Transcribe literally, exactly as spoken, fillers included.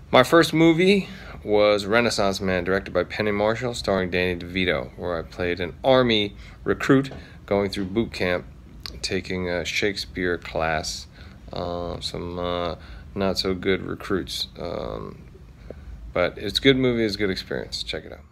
My first movie was Renaissance Man, directed by Penny Marshall, starring Danny DeVito, where I played an army recruit going through boot camp, taking a Shakespeare class. Uh, some uh, not so good recruits. Um, but it's a good movie, it's a good experience. Check it out.